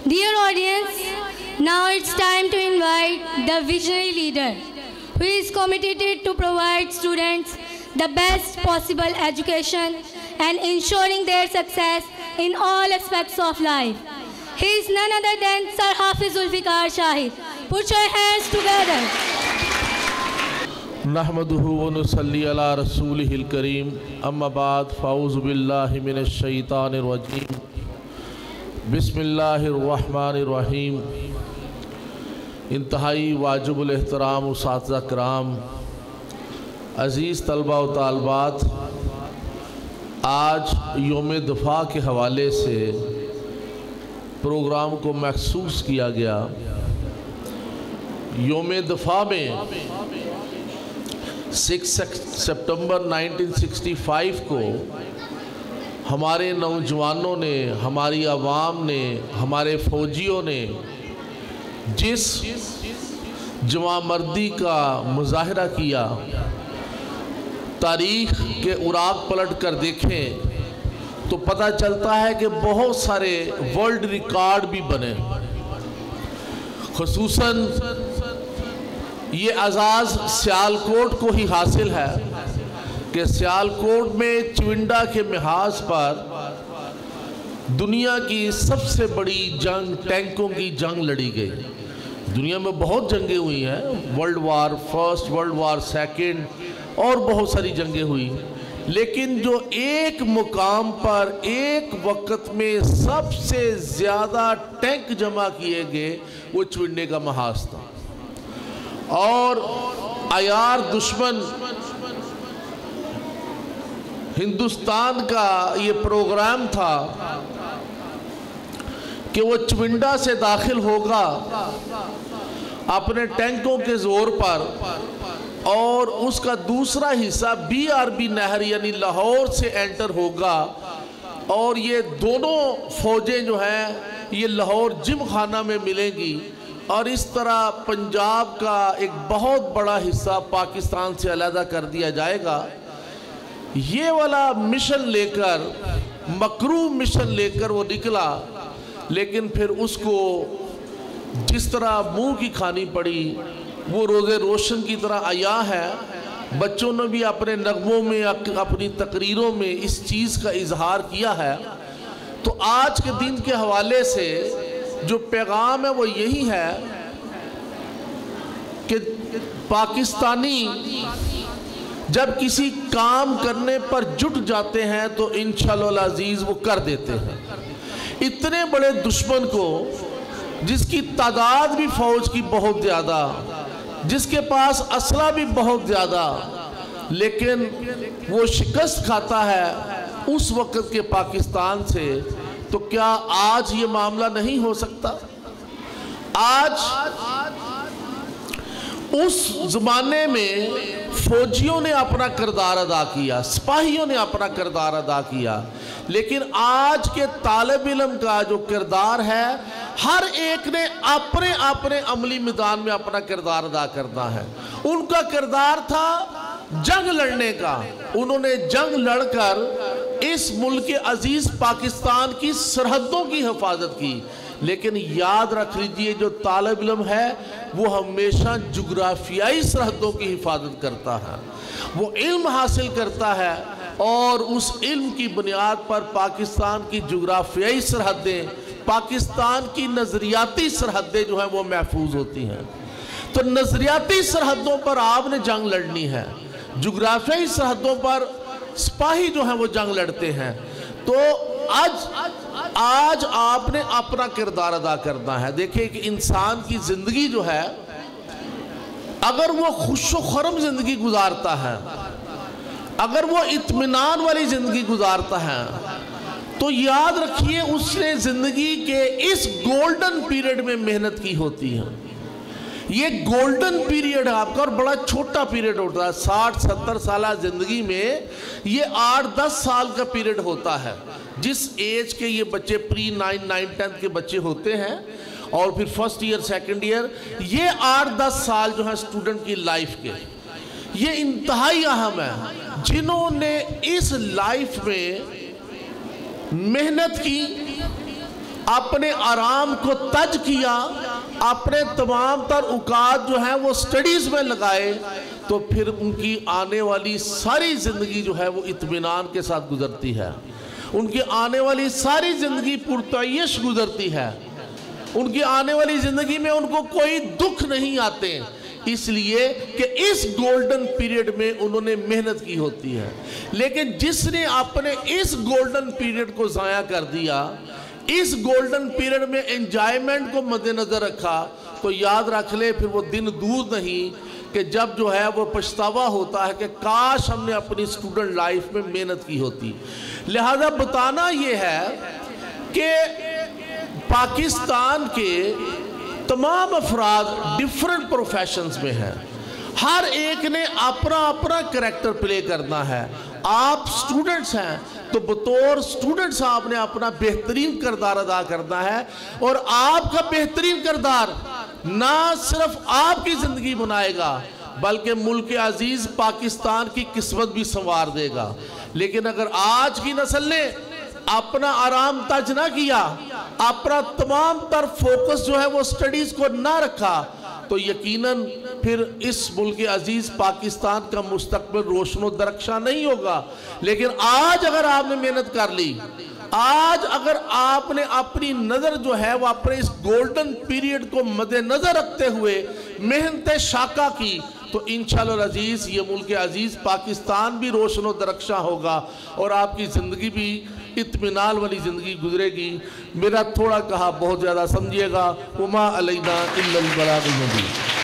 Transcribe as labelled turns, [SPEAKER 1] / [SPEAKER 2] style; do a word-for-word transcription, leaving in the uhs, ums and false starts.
[SPEAKER 1] Dear audience, now it's time to invite the visionary leader who is committed to provide students the best possible education and ensuring their success in all aspects of life. He is none other than Sir Hafiz Zulfikar Shahid. Put your hands together.
[SPEAKER 2] नहमदुहु व नुसल्ली अला रसूलिहिल करीम अम्मा बाद फ़ाऊज़ु बिल्लाहि मिनश शैतानिर रजीम बिस्मिल्लाहिर रहमानिर रहीम। इंतहाई वाजिबुल एहतराम उस्ताज़ किराम, अज़ीज़ तलबा व तालिबात, आज योम दफ़ा के हवाले से प्रोग्राम को मखसूस किया गया। योम दफ़ा में सिक्स सितंबर उन्नीस सौ पैंसठ को हमारे नौजवानों ने, हमारी आवाम ने, हमारे फ़ौजियों ने जिस जवामर्दी का मुजाहरा किया, तारीख़ के उराक पलट कर देखें तो पता चलता है कि बहुत सारे वर्ल्ड रिकॉर्ड भी बने। ख़ुसूसन ये एजाज़ सियालकोट को ही हासिल है कि सियालकोट में चविंडा के मिहाज पर दुनिया की सबसे बड़ी जंग, टैंकों की जंग लड़ी गई। दुनिया में बहुत जंगें हुई हैं, world war first, world war second और बहुत सारी जंगें हुई, लेकिन जो एक मुकाम पर एक वक्त में सबसे ज़्यादा टैंक जमा किए गए वो चविंडे का महाज था। और आयार दुश्मन हिंदुस्तान का ये प्रोग्राम था कि वो चविंडा से दाखिल होगा अपने टैंकों के जोर पर, और उसका दूसरा हिस्सा बी आर बी नहर यानी लाहौर से एंटर होगा, और ये दोनों फौजें जो हैं ये लाहौर जिम खाना में मिलेंगी, और इस तरह पंजाब का एक बहुत बड़ा हिस्सा पाकिस्तान से अलग कर दिया जाएगा। ये वाला मिशन लेकर, मकरू मिशन लेकर वो निकला, लेकिन फिर उसको जिस तरह मुंह की खानी पड़ी वो रोज़े रोशन की तरह आया है। बच्चों ने भी अपने नगमों में, अपनी तकरीरों में इस चीज़ का इजहार किया है। तो आज के दिन के हवाले से जो पैगाम है वो यही है कि पाकिस्तानी जब किसी काम करने पर जुट जाते हैं तो इंशाअल्लाह अज़ीज़ वो कर देते हैं। इतने बड़े दुश्मन को, जिसकी तादाद भी फौज की बहुत ज़्यादा, जिसके पास असला भी बहुत ज़्यादा, लेकिन वो शिकस्त खाता है उस वक़्त के पाकिस्तान से, तो क्या आज ये मामला नहीं हो सकता? आज उस ज़माने में फौजियों ने अपना किरदार अदा किया, सिपाहियों ने अपना किरदार अदा किया, लेकिन आज के तालिब इल्म का जो किरदार है, हर एक ने अपने अपने अमली मैदान में अपना किरदार अदा करना है। उनका किरदार था जंग लड़ने का। उन्होंने जंग लड़कर इस मुल्क के अजीज पाकिस्तान की सरहदों की हिफाजत की। लेकिन याद रख लीजिए, जो तालिब इल्म है वो हमेशा जुग्राफियाई सरहदों की हिफाजत करता है। वो इल्म हासिल करता है और उस इल्म की बुनियाद पर पाकिस्तान की जुग्राफियाई सरहदें, पाकिस्तान की नज़रियाती सरहदें जो हैं वो महफूज होती हैं। तो नज़रियाती सरहदों पर आपने जंग लड़नी है, जुग्राफियाई सरहदों पर सिपाही जो हैं वो जंग लड़ते हैं। तो आज आज आपने अपना किरदार अदा करना है। देखिए कि इंसान की ज़िंदगी जो है, अगर वो खुश व खुर्म ज़िंदगी गुजारता है, अगर वो इत्मीनान वाली ज़िंदगी गुजारता है, तो याद रखिए उसने ज़िंदगी के इस गोल्डन पीरियड में मेहनत की होती है। ये गोल्डन पीरियड है आपका, और बड़ा छोटा पीरियड होता है। साठ सत्तर साल ज़िंदगी में ये आठ दस साल का पीरियड होता है। जिस एज के ये बच्चे प्री नाइन नाइन टेंथ के बच्चे होते हैं, और फिर फर्स्ट ईयर सेकंड ईयर, ये आठ दस साल जो है स्टूडेंट की लाइफ के, ये इंतहाई अहम है। जिन्होंने इस लाइफ में मेहनत की, अपने आराम को तज किया, अपने तमाम तर औकात जो है वो स्टडीज़ में लगाए, तो फिर उनकी आने वाली सारी ज़िंदगी जो है वो इत्मीनान के साथ गुजरती है। उनकी आने वाली सारी ज़िंदगी पुरतयश गुजरती है। उनकी आने वाली ज़िंदगी में उनको कोई दुख नहीं आते, इसलिए कि इस गोल्डन पीरियड में उन्होंने मेहनत की होती है। लेकिन जिसने अपने इस गोल्डन पीरियड को ज़ाया कर दिया, इस गोल्डन पीरियड में एंजॉयमेंट को मद्देनज़र रखा, तो याद रख ले फिर वो दिन दूर नहीं कि जब जो है वो पछतावा होता है कि काश हमने अपनी स्टूडेंट लाइफ में मेहनत की होती। लिहाजा बताना ये है कि पाकिस्तान के तमाम अफराद डिफरेंट प्रोफेशंस में हैं, हर एक ने अपना अपना करैक्टर प्ले करना है। आप स्टूडेंट्स हैं तो बतौर स्टूडेंट्स आपने अपना बेहतरीन किरदार अदा करना है, और आपका बेहतरीन किरदार ना सिर्फ आपकी ज़िंदगी बनाएगा बल्कि मुल्क अजीज़ पाकिस्तान की किस्मत भी संवार देगा। लेकिन अगर आज की नस्ल ने अपना आराम तज ना किया, अपना तमाम तर फोकस जो है वो स्टडीज़ को ना रखा, तो यकीनन फिर इस मुल्क अजीज़ पाकिस्तान का मुस्तकबिल रोशन और दरख्शां नहीं होगा। लेकिन आज अगर आपने मेहनत कर ली, आज अगर आपने अपनी नज़र जो है वो अपने इस गोल्डन पीरियड को मद्देनज़र रखते हुए मेहनत शाका की, तो इंशाअल्लाह अजीज़ ये मुल्क अजीज़ पाकिस्तान भी रोशन और दरख्शां होगा और आपकी ज़िंदगी भी इत्मीनान वाली ज़िंदगी गुजरेगी। मेरा थोड़ा कहा बहुत ज़्यादा समझिएगा। उमा अलैना इल्लल बलागुल मुबीन।